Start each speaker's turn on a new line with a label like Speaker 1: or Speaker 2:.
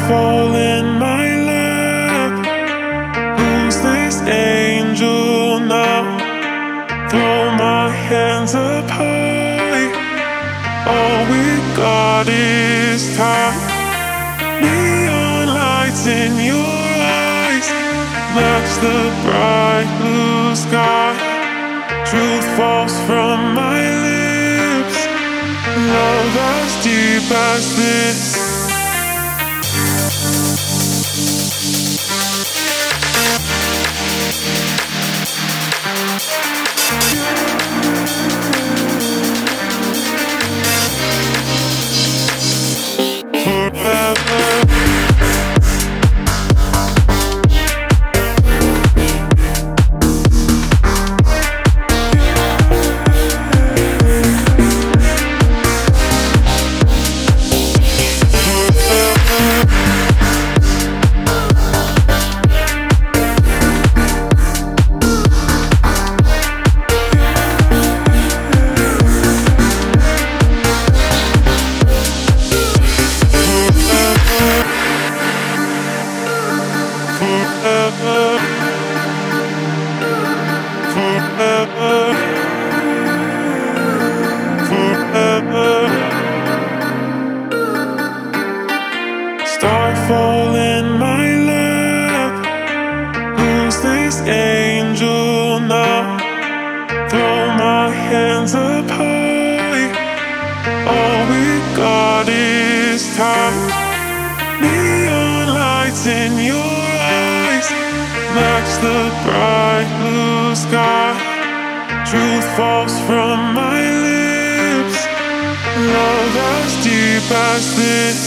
Speaker 1: fall in my lap. Who's this angel now? Throw my hands up high. All we got is time. Neon lights in your eyes match the bright blue sky. Truth falls from my lips. Love as deep as this. Starfall in my lap. Who's this angel now? Throw my hands up high. All we got is time. Neon lights in your eyes match the bright blue sky. Truth falls from my lips. Love as deep as this.